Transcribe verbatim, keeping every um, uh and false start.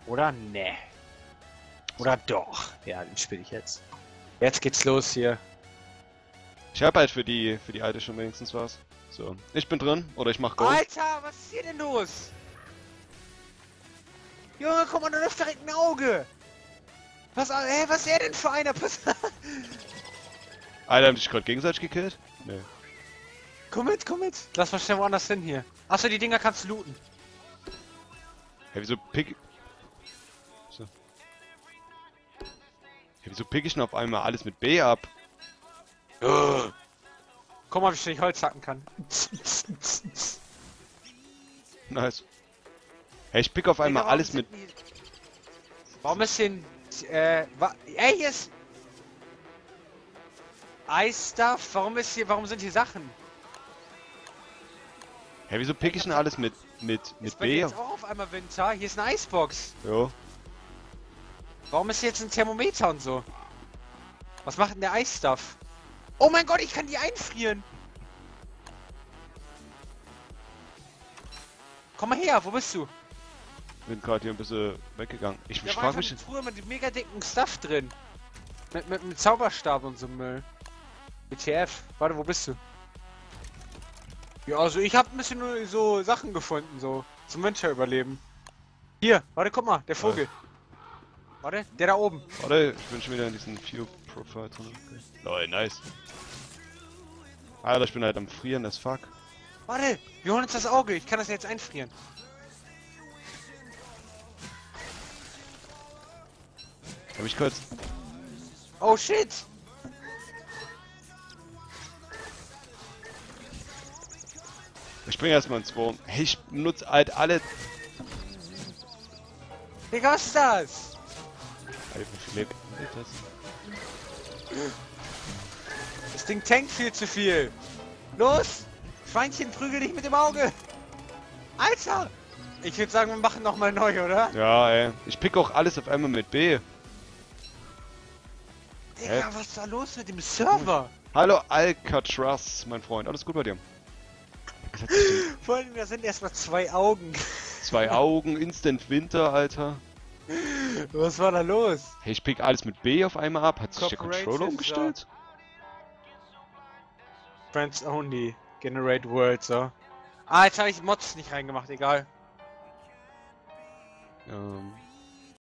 Oder? Nee. Oder doch? Ja, den spiele ich jetzt. Jetzt geht's los hier. Ich habe halt für die für die alte schon wenigstens was. So, ich bin drin oder ich mach Go. Alter, was ist hier denn los? Junge, guck mal, da läuft direkt ein Auge. Was, hä, was ist er denn für einer? Alter, haben die sich gerade gegenseitig gekillt? Nee. Komm mit, komm mit. Lass mal schnell woanders hin hier. Achso, die Dinger kannst du looten. Hey, wieso pick... So. Hey, wieso pick ich denn auf einmal alles mit B ab? Uh. Guck mal, wie schnell ich Holz hacken kann. Nice. Hey, ich pick auf einmal Digga, alles mit... die... Warum ist hier ein... Äh... Wa... Ey, hier ist... Ice-Stuff? Warum ist hier... Warum sind hier Sachen? Hey, wieso pick ich denn alles mit... mit... mit Ist bei dir B? jetzt auch auf einmal Winter? Hier ist eine Eisbox. Jo. Warum ist hier jetzt ein Thermometer und so? Was macht denn der Eisstuff? Oh mein Gott, ich kann die einfrieren! Komm mal her, wo bist du? Bin gerade hier ein bisschen weggegangen. Ich, Da ich war frag einfach mich... früher mit dem mega dicken Stuff drin. Mit, mit, mit Zauberstab und so Müll. W T F. Warte, wo bist du? Ja, also ich hab ein bisschen nur so Sachen gefunden, so. Zum Winterüberleben. Hier, warte, guck mal, der Vogel. Warte, der da oben. Warte, ich bin schon wieder in diesen View Profile drin. Okay. Lol, nice. Alter, ich bin halt am Frieren, das fuck. Warte, wir holen uns das Auge. Ich kann das jetzt einfrieren. Hab ich kurz... Oh shit! Ich spring erstmal ins Wurm. Hey, ich nutze halt alle... Digga, was ist das? Alter, wie viel lebt das? Das Ding tankt viel zu viel. Los! Schweinchen, prügel dich mit dem Auge! Alter! Ich würde sagen, wir machen nochmal neu, oder? Ja, ey. Ich pick auch alles auf einmal mit B. Digga, Hä? was ist da los mit dem Server? Hallo Alcatraz, mein Freund. Alles gut bei dir? Was hat sich denn- Vor allem, da sind erstmal zwei Augen. Zwei Augen, Instant Winter, Alter. Was war da los? Hey, ich pick alles mit B auf einmal ab. Hat sich der Corporative, Controller umgestellt? Friends only. Generate world, so. Ah, jetzt habe ich Mods nicht reingemacht, egal. Ähm...